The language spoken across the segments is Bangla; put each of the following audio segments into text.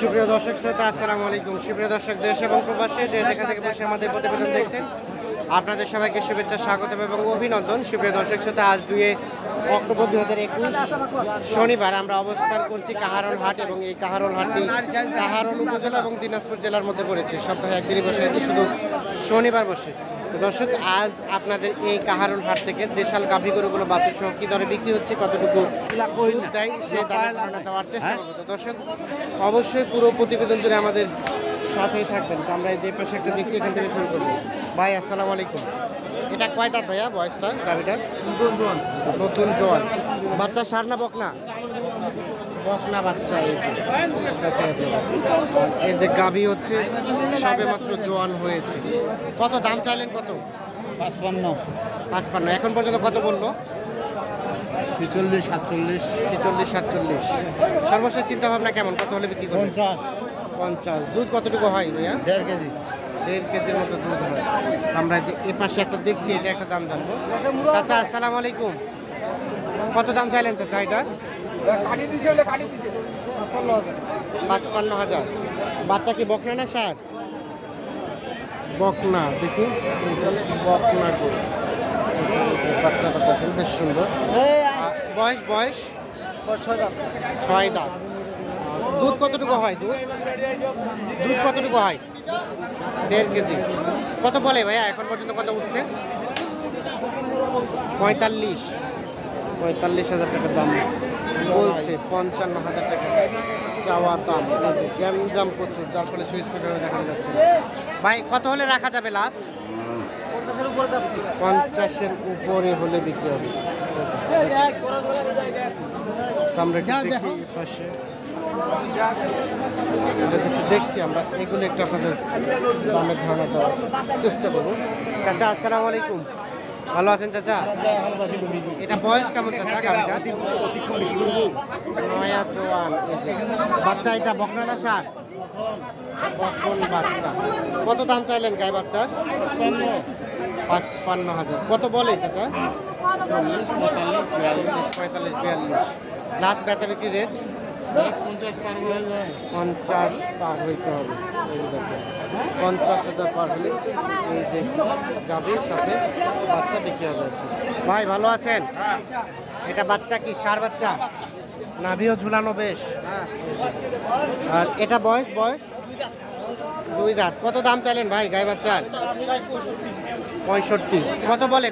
সুপ্রিয় দর্শক শ্রোতা, আসসালামু আলাইকুম। সুপ্রিয় দর্শক, দেশ এবং প্রবাসী যে যেখান থেকে বসে আমাদের প্রতিবেদন দেখছেন, আপনাদের সবাইকে শুভেচ্ছা, স্বাগত এবং অভিনন্দন। সুপ্রিয় দর্শক শ্রোতা, আজ 2 অক্টোবর 2021 শনিবার আমরা অবস্থান করছি কাহারোল হাট, এবং এই কাহারোল হাটটি কাহারোল উপজেলা এবং দিনাজপুর জেলার মধ্যে পড়েছে। সপ্তাহে একদিনই বসে, এটি শুধু শনিবার বসে। দর্শক, আজ আপনাদের এই কাহারোল হাট থেকে দেশাল গাভী গরুগুলো বাছুর সহ কি দরে বিক্রি হচ্ছে, কতটুকু দেয় সে ধারণা দেওয়ার চেষ্টা করবো। তো দর্শক, অবশ্যই পুরো প্রতিবেদন জুড়ে আমাদের সাথেই থাকবেন। তো আমরা যে পাশে একটা দেখছি, এখান থেকে শুরু করবো। ভাই আসসালামু আলাইকুম। এটা কয় দাঁত ভাইয়া বয়সটা গাভীটার? নতুন জোয়ান। বাচ্চা সার না বকনা? বকনা বাচ্চা। এই যে গাভী হচ্ছে সবে মাত্র জোয়ান হয়েছে। কত দাম চাইলেন? কত? 55। এখন পর্যন্ত কত বললো? 46, 47। 46, 47। সর্বশেষ চিন্তা ভাবনা কেমন? কত হলে বিক্রি করবেন? 50। দুধ কতটুকু হয় ভাইয়া? 1.5 কেজি। 1.5 কেজির মতো দুধ হয়। আমরা যে এ পাশে একটা দেখছি, এটা একটা দাম জানবো। চাচা আসসালামু আলাইকুম। কত দাম চাইলেন চাচা এটা? 55,000। বাচ্চা কি বকনা না ষাঁড়? বকনা। দেখি বকনা গরু। বাচ্চাটা দেখেন বেশ সুন্দর। বয়স 6 দাঁত। দুধ কতটুকু হয়? দুধ কতটুকু হয়? 1.5 কেজি। কত বলে ভাইয়া এখন পর্যন্ত? কত উঠছে? 45,000 টাকার দাম বলছে। 55,000 টাকা চাওয়া দাম। গ্যাঞ্জাম প্রচুর, যার ফলে সুইচ পেপারে দেখানো যাচ্ছে। ভাই কত হলে রাখা যাবে লাস্ট? 50-এর উপরে হলে বিক্রি হবে। আমরা পাশে কিছু দেখছি, আমরা এগুলো একটু আপনাদের দামের ধারণা দেওয়ার চেষ্টা করবো। চাচা আসসালামু আলাইকুম। ভালো আছেন চাচা? এটা বয়স কেমন চাচা গাড়িটা? নয়া জোয়ান। বাচ্চা এটা বকনা না ষাঁড়? বকন বাচ্চা। কত দাম চাইলেন গায়ে বাচ্চার? 55,000। কত বলে চাচা? 40, 45, 42। লাস্ট বেচা বিক্রি রেট? 50 পার হইতে হবে। 50,000 পার হলে এই যে গাভীর সাথে বাচ্চা বিক্রি হবে। ভাই ভালো আছেন? এটা বাচ্চা কি ষাঁড় বাচ্চা? নাভিও ঝুলানো বেশ। আর এটা বয়স 2 দাঁত। কত দাম চাইলেন ভাই গায়ে বাচ্চার? 65। কত বলে?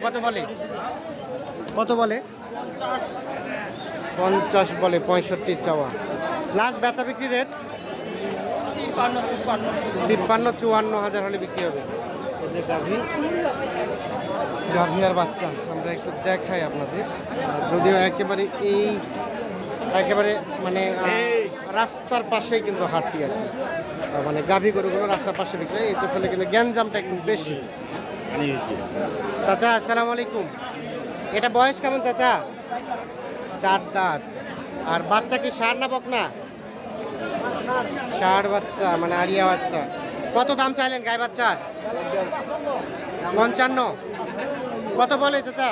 50 বলে, 65 চাওয়া। লাস্ট বেচা বিক্রি রেট? 53-54,000 হলে বিক্রি হবে। এই যে গাভী আর বাচ্চা আমরা একটু দেখাই আপনাদের। যদিও একেবারে মানে রাস্তার পাশেই কিন্তু হাটটি আর কি, মানে গাভী গরুগুলো রাস্তার পাশে বিক্রি হয়। এই ফলে কিন্তু গ্যাঞ্জামটা একটু বেশি। চাচা আসসালামু আলাইকুম। এটা বয়স কেমন চাচা? 4 দাঁত। আর বাচ্চা কি ষাঁড় না বকনা? ষাঁড় বাচ্চা, মানে আরিয়া বাচ্চা। কত দাম চাইলেন গায়ে বাচ্চার? 55। কত বলে চাচা?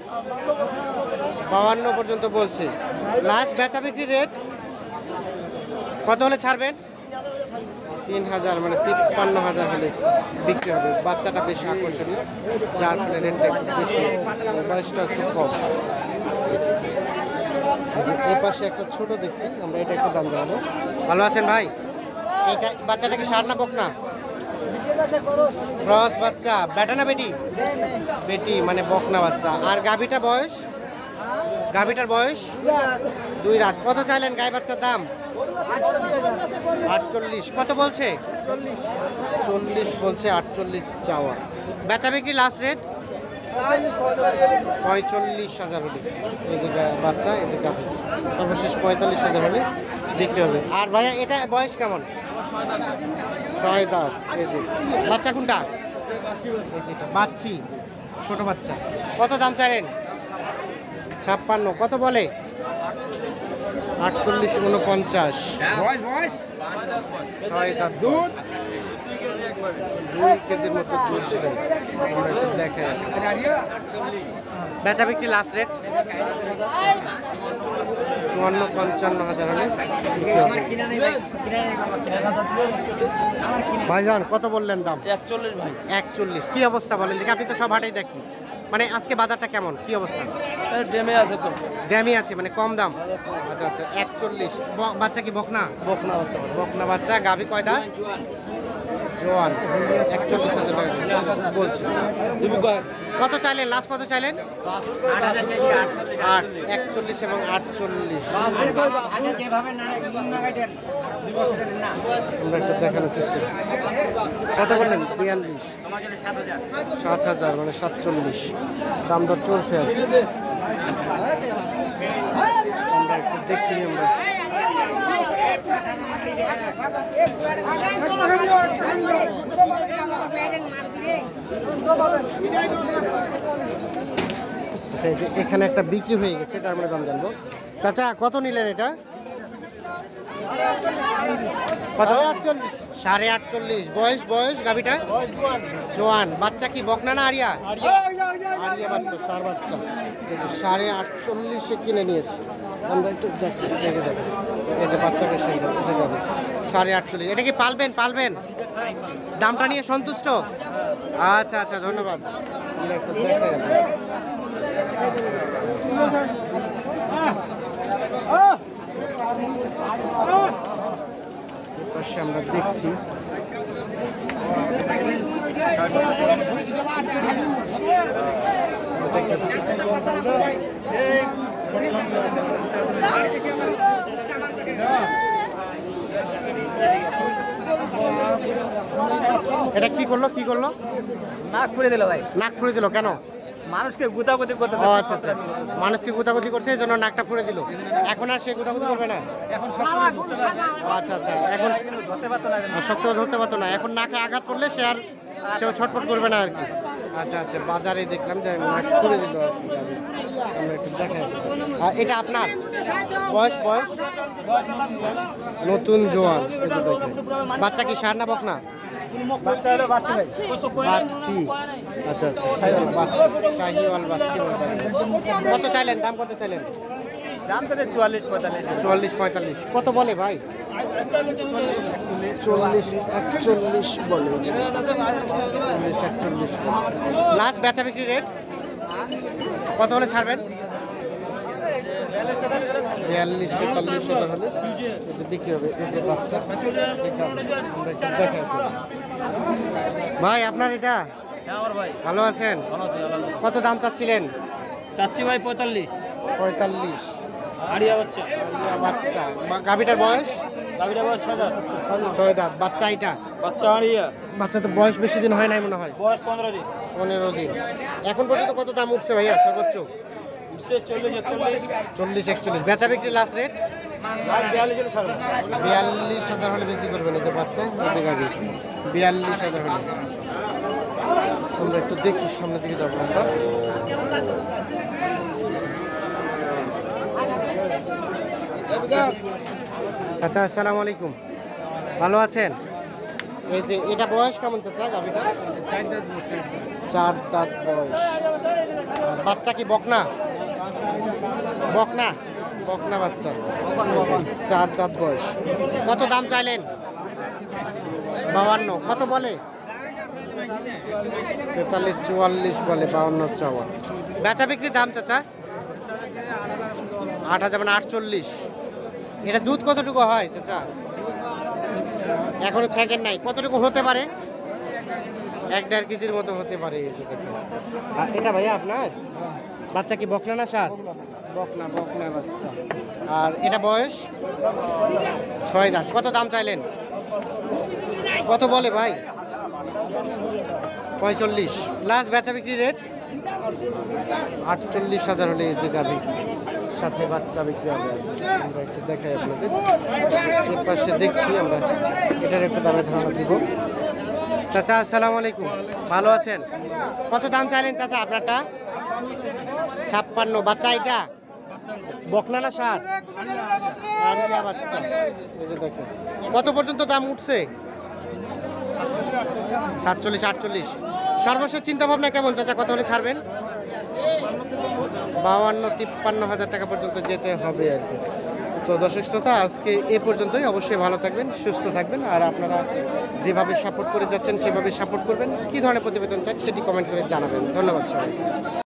52 পর্যন্ত বলছে। লাস্ট বেচা বিক্রি রেট কত হলে ছাড়বেন? 3,000, মানে 53,000 হলে বিক্রি হবে। বাচ্চাটা বেশি আকর্ষণীয়, যার ফলে রেটটা একটু বেশি, বয়সটা একটু কম। এই পাশে একটা ছোট দেখছি আমরা, এটা একটু দাম জানাবো। ভালো আছেন ভাই? এটা বাচ্চাটা কি ষাঁড় না বকনা? ক্রস বাচ্চা। বেটা না বেটি? বেটি, মানে বকনা বাচ্চা। আর গাভীটার বয়স? 2 দাঁত। কত চাইলেন গায়ে বাচ্চার দাম? 48। কত বলছে? 40 বলছে, 48 চাওয়া। বেচা বিক্রি লাস্ট রেট? 45,000 হলে এই যে বাচ্চা, এই যে গাভী সর্বশেষ 45,000 হলে বিক্রি হবে। আর ভাইয়া এটা বয়স কেমন? 6 দাঁত। এই যে বাচ্চা কোনটা? বাচ্চি, ছোট বাচ্চা। কত দাম চাইলেন? 56। কত বলে? 48, 49। 6 দাঁত। দুধ 2 কেজির মতো দুধ দেয়। দেখে বেচা বিক্রি লাস্ট রেট 54-55 হাজার হলে বিক্রি হবে। ভাইজান কত বললেন দাম? 41 ভাই। 41। কি অবস্থা বলেন দেখি? আপনি তো সব হাটেই দেখি, মানে আজকে বাজারটা কেমন, কি অবস্থা? ডেমে আছে তো। ড্যামি আছে মানে কম দাম। আচ্ছা আচ্ছা 41। বাচ্চা কি বকনা? বকনা আছে। বকনা বাচ্চা। গাভী কয় দাঁত? জোয়ান। 41,000 টাকা বলছি। কত চাইলেন লাস্ট? কত চাইলেন? 8, 41 এবং 48। আমরা একটু দেখানোর চেষ্টা করি। কত বললেন? 42। 7,000 মানে 47। দাম দর চলছে। আমরা একটু দেখি। আমরা আচ্ছা, এই যে এখানে একটা বিক্রি হয়ে গেছে, তার মানে দাম জানবো। চাচা কত নিলেন এটা? কত? 48.5। বয়স বয়স গাভিটা? জোয়ান। বাচ্চা কি বকনা না আরিয়া? আরিয়া বাচ্চা, সার বাচ্চা। এই যে 48.5 কিনে নিয়েছে। আমরা একটু দেখি, দেখে দেখি। এই যে বাচ্চাকে সুন্দর বুঝে যাবে। 48.5। এটা কি পালবেন? পালবেন? দামটা নিয়ে সন্তুষ্ট? আচ্ছা আচ্ছা, ধন্যবাদ। আমরা একটু দেখে পাশে আমরা দেখছি। এটা কি করলো? কি করলো? নাক ফুলে দিল ভাই। নাক ফুলে দিল কেন? মানুষকে গুতাগুতি করতে। ও আচ্ছা আচ্ছা, মানুষকে গুতাগুতি করছে এই জন্য নাকটা ফুলে দিল। এখন আর সে গুতাগুতি করবে না? এখন আচ্ছা আচ্ছা, এখন ধরতে পারতো না। শক্ত ধরতে পারতো না, এখন নাকে আঘাত করলে সে আর সেও ছটফট করবে না আর কি। আচ্ছা আচ্ছা, বাজারে দেখলাম যে নাক ফুলে দিল আর কি। আমরা একটু দেখাই। এটা আপনার বয়স? বয়স নতুন জোয়ান। এটা দেখে। বাচ্চা কি সার না বকনা? বাচ্চা হলো বাচ্চা ভাই। বাচ্চি। আচ্ছা আচ্ছা, শাহিওয়াল বাচ্চি। কত চাইলেন? দাম কত চাইলেন? দাম তো 44-45। 44-45। কত বলে ভাই? 40-41 বলে। 40-41 লাস্ট বেচা বিক্রি রেট কত হলে ছাড়বেন? 42-43 হাজার হলে বিক্রি হবে। এই যে বাচ্চা দেখা। ভাই আপনার এটা ভালো আছেন? কত দাম চাচ্ছিলেন? চাচ্ছি ভাই 45। 45। আড়িয়া বাচ্চা। বাচ্চা। গাভিটার বয়স? গাবিটা বয়স 6 দাঁত। 6 দাঁত। বাচ্চা এটা? বাচ্চা আড়িয়া। বাচ্চা তো বয়স বেশি দিন হয় নাই মনে হয়। বয়স 15 দিন। 15 দিন। এখন পর্যন্ত কত দাম উঠছে ভাইয়া সর্বোচ্চ? 40-41। বেচা বিক্রি লাস্ট রেট? 42,000 হলে বিক্রি করবেন। এই যে বাচ্চা, এই যে গাভি। 42,000 হলে। আমরা একটু দেখি, সামনের দিকে যাবো আমরা। চাচা আসসালামু আলাইকুম, ভালো আছেন? এই যে এটা বয়স কেমন চাচা গাভিটা? 4 দাঁত বয়স। বাচ্চা কি বকনা? বকনা। বকনা বাচ্চা। 4 দাঁত বয়স। কত দাম চাইলেন? 52। কত বলে? 43-44 বলে। 52 চাওয়া। বেচা বিক্রি দাম চাচা? 8,000 মানে 48। এটা দুধ কতটুকু হয় চাচা? এখনো ছেঁকেন নাই। কতটুকু হতে পারে? 1-1.5 কেজির মতো হতে পারে। এই যে দেখুন। এটা ভাইয়া আপনার বাচ্চা কি বকনা না সার? বকনা। বকনা বাচ্চা। আর এটা বয়স? 6 দাঁত। কত দাম চাইলেন? কত বলে ভাই? 45। লাস্ট বেচা বিক্রি রেট? 48,000 হলে এই যে গাভি সাথে বাচ্চা বিক্রি হবে। আমরা একটু দেখাই আপনাদের। এর পাশে দেখছি আমরা, এটার একটু দামে ধারণা দিব। চাচা আসসালামু আলাইকুম, ভালো আছেন? কত দাম চাইলেন চাচা আপনারটা? 56। বাচ্চা এটা বকনা না সার? আরিয়া বাচ্চা। এই যে দেখেন কত পর্যন্ত দাম উঠছে? 47-48। সর্বশেষ চিন্তা ভাবনা কেমন চাচা? কত হলে ছাড়বেন? 52-53 হাজার টাকা পর্যন্ত যেতে হবে আর কি। তো দর্শক শ্রোতা আজকে এ পর্যন্তই। অবশ্যই ভালো থাকবেন, সুস্থ থাকবেন, আর আপনারা যেভাবে সাপোর্ট করে যাচ্ছেন সেভাবে সাপোর্ট করবেন। কী ধরনের প্রতিবেদন চান সেটি কমেন্ট করে জানাবেন। ধন্যবাদ সবাই।